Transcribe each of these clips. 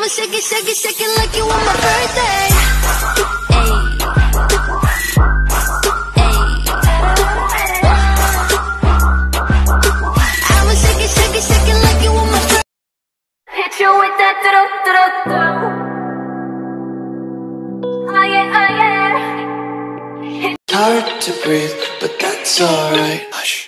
shake it, shake it, shake it like you on my birthday. I'ma shake it, shake it, shake it like you on my birthday. Hit you with that do-do-do-do. Oh yeah, oh yeah. Hard to breathe, but that's alright. Hush.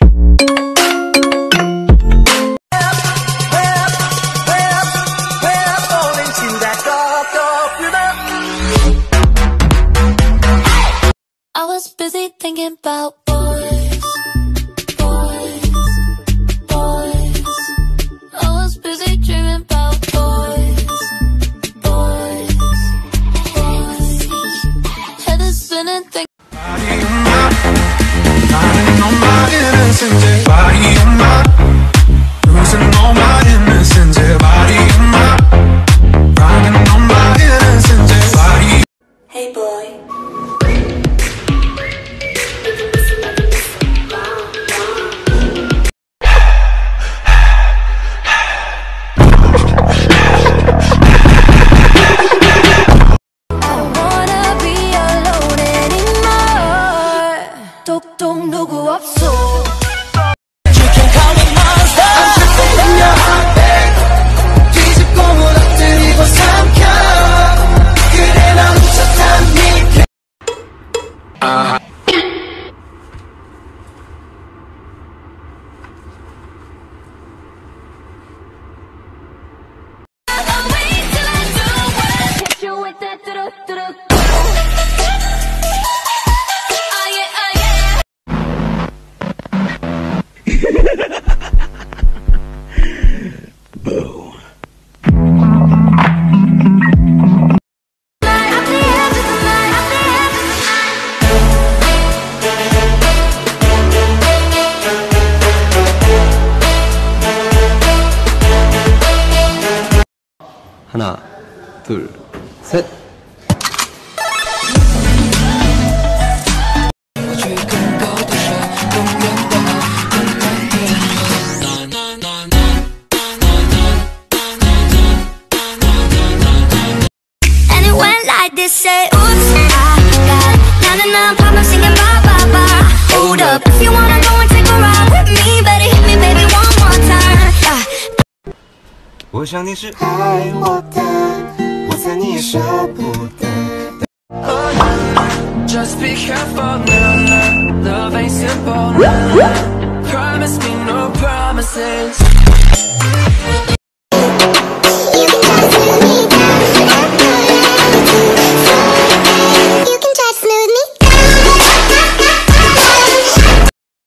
I was busy thinking about boys, boys, boys. I was busy dreaming about boys, boys, boys. Head is spinning, thinking. Lying on my innocence, yeah. Body on my, losing all my innocence, yeah. Body on my, riding on my innocence, yeah. Body. Hey boy. 똑똑 누구 없어. You can call me monster. I'm dripping in your heartbeat. 뒤집고 무너뜨리고 삼켜. 그래 난 훔쳤답니까. I'll wait till I do it. Hit you with that do-do-do-do. Boo. 하나, 둘, 셋. They say, oops, I got na-na-na problems singing ba-ba-ba. Hold up, if you wanna go and take a ride with me, better hit me, baby, one more time. 我想你是爱我的，我猜你也舍不得。Just be careful, love ain't simple. Promise me no promises.